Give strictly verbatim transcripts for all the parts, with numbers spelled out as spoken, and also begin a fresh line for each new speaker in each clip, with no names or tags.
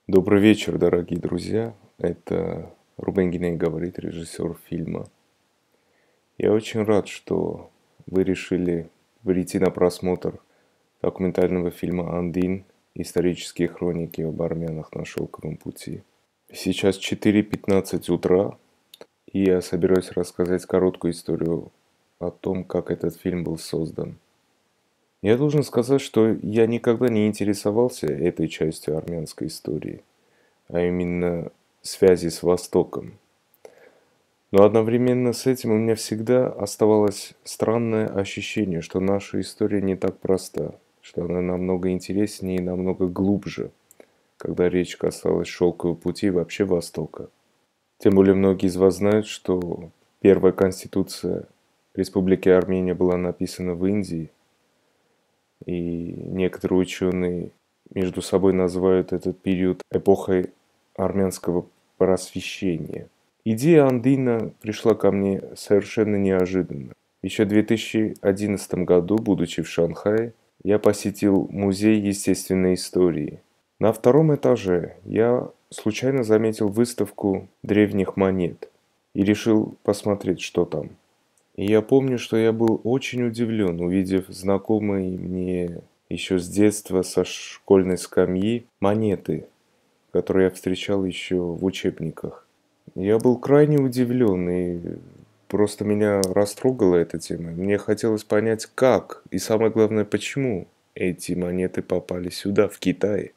Добрый вечер, дорогие друзья. Это Рубен Гиней говорит, режиссер фильма. Я очень рад, что вы решили прийти на просмотр документального фильма «Андин. Исторические хроники об армянах на шелковом пути». Сейчас четыре пятнадцать утра, и я собираюсь рассказать короткую историю о том, как этот фильм был создан. Я должен сказать, что я никогда не интересовался этой частью армянской истории, а именно связи с Востоком. Но одновременно с этим у меня всегда оставалось странное ощущение, что наша история не так проста, что она намного интереснее и намного глубже, когда речь касалась шелкового пути и вообще Востока. Тем более многие из вас знают, что первая конституция Республики Армения была написана в Индии, и некоторые ученые между собой называют этот период эпохой армянского просвещения. Идея Андина пришла ко мне совершенно неожиданно. Еще в две тысячи одиннадцатом году, будучи в Шанхае, я посетил музей естественной истории. На втором этаже я случайно заметил выставку древних монет и решил посмотреть, что там. И я помню, что я был очень удивлен, увидев знакомые мне еще с детства со школьной скамьи монеты, которые я встречал еще в учебниках. Я был крайне удивлен, и просто меня растрогала эта тема. Мне хотелось понять, как, и самое главное, почему эти монеты попали сюда, в Китай.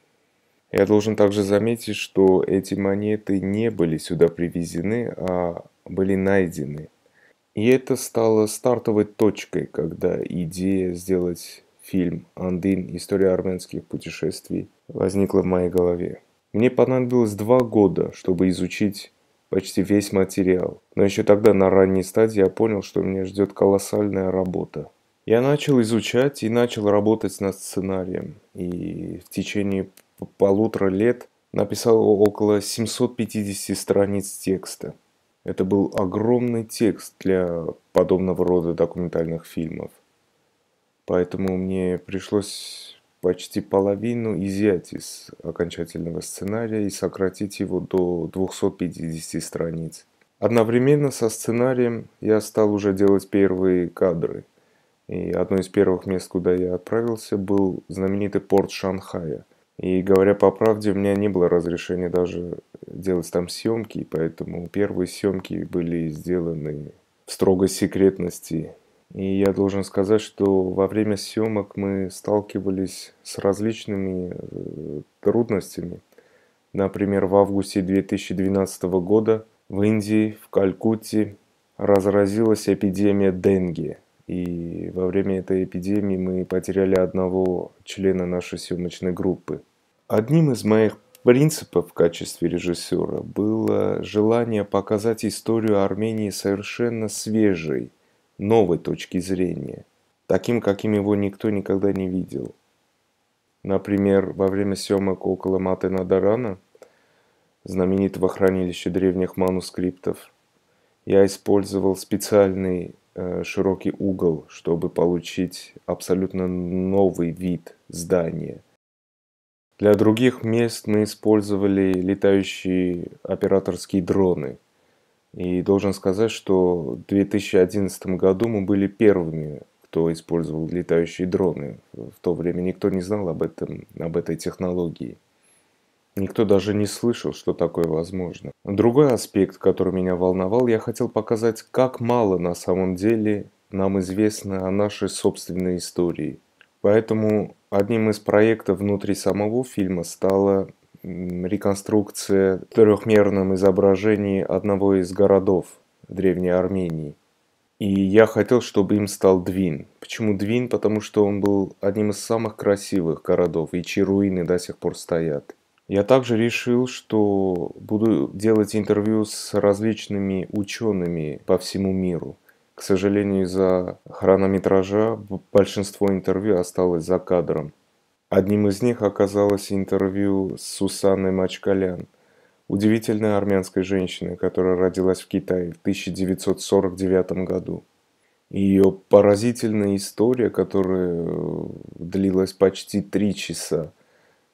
Я должен также заметить, что эти монеты не были сюда привезены, а были найдены. И это стало стартовой точкой, когда идея сделать фильм «Андин. История армянских путешествий» возникла в моей голове. Мне понадобилось два года, чтобы изучить почти весь материал. Но еще тогда, на ранней стадии, я понял, что меня ждет колоссальная работа. Я начал изучать и начал работать над сценарием. И в течение полутора лет написал около семисот пятидесяти страниц текста. Это был огромный текст для подобного рода документальных фильмов. Поэтому мне пришлось почти половину изъять из окончательного сценария и сократить его до двухсот пятидесяти страниц. Одновременно со сценарием я стал уже делать первые кадры. И одно из первых мест, куда я отправился, был знаменитый порт Шанхая. И говоря по правде, у меня не было разрешения даже делать там съемки, поэтому первые съемки были сделаны в строгой секретности. И я должен сказать, что во время съемок мы сталкивались с различными э, трудностями. Например, в августе две тысячи двенадцатого года в Индии, в Калькутте, разразилась эпидемия денге. И во время этой эпидемии мы потеряли одного члена нашей съемочной группы. Одним из моих принципов в качестве режиссера было желание показать историю Армении совершенно свежей, новой точки зрения, таким, каким его никто никогда не видел. Например, во время съемок около Мате-Надарана, знаменитого хранилища древних манускриптов, я использовал специальный э, широкий угол, чтобы получить абсолютно новый вид здания. Для других мест мы использовали летающие операторские дроны. И должен сказать, что в две тысячи одиннадцатом году мы были первыми, кто использовал летающие дроны. В то время никто не знал об этом, об этой технологии. Никто даже не слышал, что такое возможно. Другой аспект, который меня волновал, я хотел показать, как мало на самом деле нам известно о нашей собственной истории. Поэтому одним из проектов внутри самого фильма стала реконструкция в трехмерном изображении одного из городов Древней Армении. И я хотел, чтобы им стал Двин. Почему Двин? Потому что он был одним из самых красивых городов, и чьи руины до сих пор стоят. Я также решил, что буду делать интервью с различными учеными по всему миру. К сожалению, из-за хронометража большинство интервью осталось за кадром. Одним из них оказалось интервью с Сусанной Мачкалян, удивительной армянской женщиной, которая родилась в Китае в тысяча девятьсот сорок девятом году. Ее поразительная история, которая длилась почти три часа,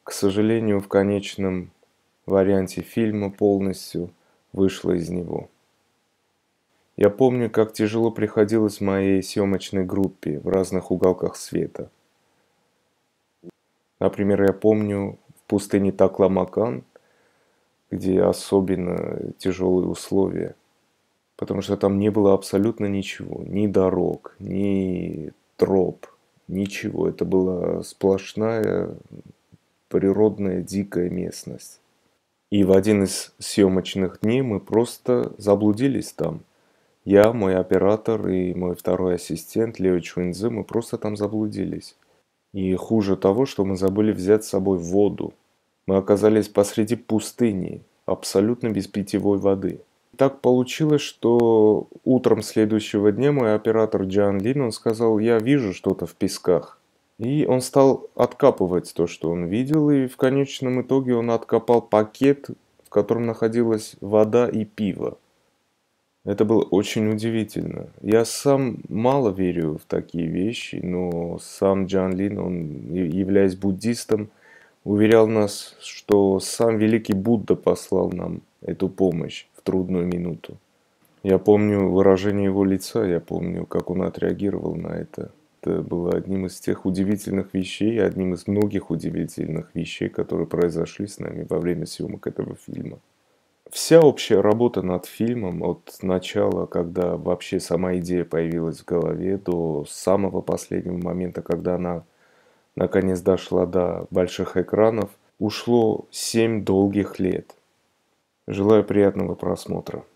к сожалению, в конечном варианте фильма полностью вышла из него. Я помню, как тяжело приходилось моей съемочной группе в разных уголках света. Например, я помню в пустыне Такламакан, где особенно тяжелые условия, потому что там не было абсолютно ничего, ни дорог, ни троп, ничего. Это была сплошная природная дикая местность. И в один из съемочных дней мы просто заблудились там. Я, мой оператор и мой второй ассистент Лео Чуньцзы, мы просто там заблудились. И хуже того, что мы забыли взять с собой воду. Мы оказались посреди пустыни, абсолютно без питьевой воды. Так получилось, что утром следующего дня мой оператор Джан Лин, он сказал: я вижу что-то в песках. И он стал откапывать то, что он видел, и в конечном итоге он откопал пакет, в котором находилась вода и пиво. Это было очень удивительно. Я сам мало верю в такие вещи, но сам Джан Лин, он, являясь буддистом, уверял нас, что сам великий Будда послал нам эту помощь в трудную минуту. Я помню выражение его лица, я помню, как он отреагировал на это. Это было одним из тех удивительных вещей, одним из многих удивительных вещей, которые произошли с нами во время съемок этого фильма. Вся общая работа над фильмом, от начала, когда вообще сама идея появилась в голове, до самого последнего момента, когда она наконец дошла до больших экранов, ушло семь долгих лет. Желаю приятного просмотра.